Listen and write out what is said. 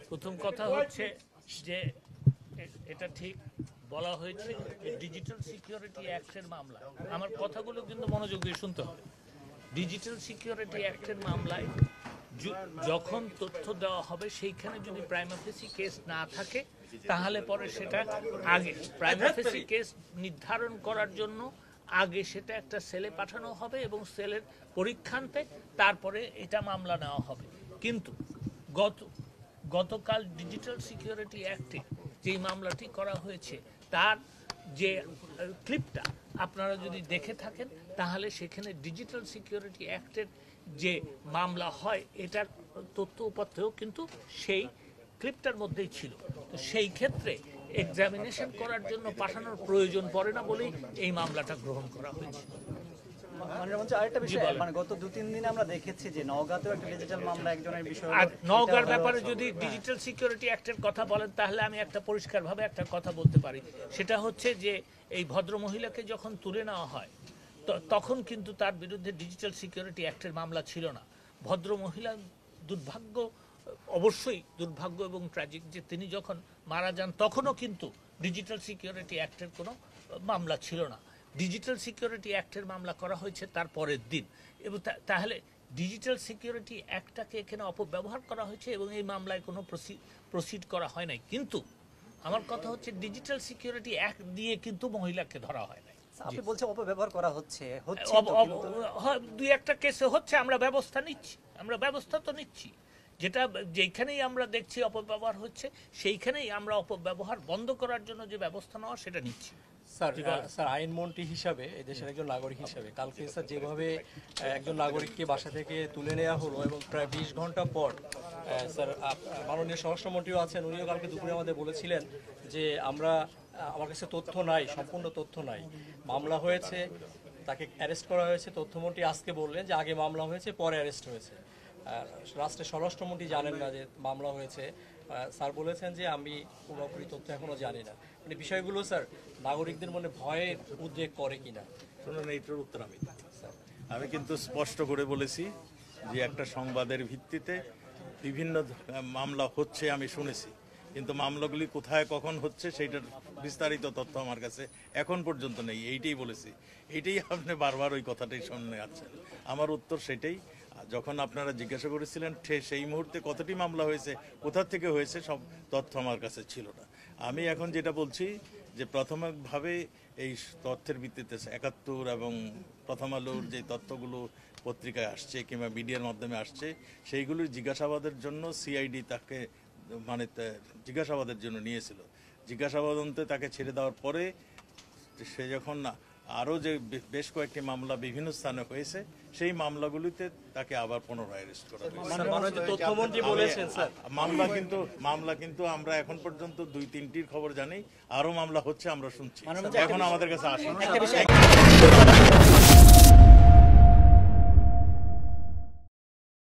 প্রথম কথা হচ্ছে যে এটা ঠিক বলা হয়েছে যে ডিজিটাল সিকিউরিটি অ্যাক্টের মামলা, আমার কথাগুলো কিন্তু মনোযোগ দিয়ে শুনতে হবে। ডিজিটাল সিকিউরিটি অ্যাক্টের মামলায় যখন তথ্য দেওয়া হবে সেইখানে যদি প্রাইমা ফেসি কেস না থাকে তাহলে পরে সেটা আগে প্রাইমা ফেসি কেস নির্ধারণ করার জন্য আগে সেটা একটা সেলে পাঠানো হবে এবং সেলের পরীক্ষান্তে তারপরে এটা মামলা নেওয়া হবে। কিন্তু গতকাল ডিজিটাল সিকিউরিটি অ্যাক্টে যেই মামলাটি করা হয়েছে তার যে ক্লিপটা আপনারা যদি দেখে থাকেন তাহলে সেখানে ডিজিটাল সিকিউরিটি অ্যাক্টের যে মামলা হয় এটার তথ্য উপাত্তেও কিন্তু সেই ক্লিপটার মধ্যেই ছিল। তো সেই ক্ষেত্রে এক্সামিনেশন করার জন্য পাঠানোর প্রয়োজন পড়ে না বলেই এই মামলাটা গ্রহণ করা হয়েছে। আরেকটা বিষয়, মানে গত 2-3 দিনে আমরা দেখেছি যে নওগাঁতেও একটা ডিজিটাল মামলা একজনের বিষয়ে। আর নওগাঁর ব্যাপারে যদি ডিজিটাল সিকিউরিটি অ্যাক্টের কথা বলেন তাহলে আমি একটা পরিষ্কারভাবে একটা কথা বলতে পারি, সেটা হচ্ছে যে এই ভদ্র মহিলাকে যখন তুলে নেওয়া হয় তখন কিন্তু তার বিরুদ্ধে ডিজিটাল সিকিউরিটি অ্যাক্টের মামলা ছিল না। ভদ্র মহিলা অবশ্যই দুর্ভাগ্য এবং ট্র্যাজিক যে তিনি যখন মারা যান তখনও কিন্তু ডিজিটাল সিকিউরিটি অ্যাক্টের কোনো মামলা ছিল না। ডিজিটাল সিকিউরিটি অ্যাক্টের মামলা করা হয়েছে তার পরের দিন, এবং তাহলে ডিজিটাল সিকিউরিটি অ্যাক্টটাকে এখানে অপব্যবহার করা হয়েছে এবং এই মামলায় কোনো প্রসিড করা হয় নাই। কিন্তু আমার কথা হচ্ছে ডিজিটাল সিকিউরিটি অ্যাক্ট দিয়ে কিন্তু মহিলাকে ধরা হয় নাই। আপনি বলছেন অপব্যবহার করা হচ্ছে, দুই একটা কেসে হচ্ছে, আমরা ব্যবস্থা তো নিচ্ছি। যেটা যেখানেই আমরা দেখছি অপব্যবহার হচ্ছে সেইখানেই আমরা অপব্যবহার বন্ধ করার জন্য যে ব্যবস্থা নেওয়া সেটা নিচ্ছি। স্যার আইনমন্ত্রী হিসাবে এই দেশের একজন নাগরিক হিসাবে কালকে স্যার যেভাবে একজন নাগরিককে বাসা থেকে তুলে নেওয়া হলো এবং প্রায় 20 ঘন্টা পর স্যার মাননীয় স্বরাষ্ট্রমন্ত্রীও আছেন, উনিও কালকে দুপুরে আমাদের বলেছিলেন যে আমার কাছে তথ্য নাই, সম্পূর্ণ তথ্য নাই, মামলা হয়েছে, তাকে অ্যারেস্ট করা হয়েছে। তথ্যমন্ত্রী আজকে বললেন যে আগে মামলা হয়েছে পরে অ্যারেস্ট হয়েছে। রাষ্ট্রের স্বরাষ্ট্রমন্ত্রী জানেন না যে মামলা হয়েছে। স্যার বলেছেন যে আমি পুরোপুরি তথ্য এখনো জানি না। মানে বিষয়গুলো স্যার নাগরিকদের মনে ভয়ের উদ্রেক করে কিনা? শুনুন, এইটার উত্তর আমি কিন্তু স্পষ্ট করে বলেছি যে একটা সংবাদের ভিত্তিতে বিভিন্ন মামলা হচ্ছে আমি শুনেছি, কিন্তু মামলাগুলি কোথায় কখন হচ্ছে সেইটার বিস্তারিত তথ্য আমার কাছে এখন পর্যন্ত নেই। এইটাই বলেছি, এইটাই আপনি বারবার ওই কথাটাই শুনে আছেন। আমার উত্তর সেটাই। যখন আপনারা জিজ্ঞাসা করেছিলেন সেই মুহূর্তে কতটি মামলা হয়েছে, কোথা থেকে হয়েছে, সব তথ্য আমার কাছে ছিল না। আমি এখন যেটা বলছি যে প্রাথমিকভাবে এই তথ্যের ভিত্তিতে ৭১ এবং প্রথম আলোর যে তথ্যগুলো পত্রিকায় আসছে কিংবা মিডিয়ার মাধ্যমে আসছে সেইগুলোর জিজ্ঞাসাবাদের জন্য সিআইডি তাকে জিজ্ঞাসাবাদের জন্য নিয়েছিল। জিজ্ঞাসাবাদন্তে তাকে ছেড়ে দেওয়ার পরে সে যখন আরও যে বেশ কয়েকটি মামলা বিভিন্ন স্থানে হয়েছে সেই মামলাগুলিতে তাকে আবার পুনরায় অ্যারেস্ট করা হয়েছে। মামলা কিন্তু আমরা এখন পর্যন্ত 2-3টির খবর জানি, আরও মামলা হচ্ছে আমরা শুনছি, এখন আমাদের কাছে আসে।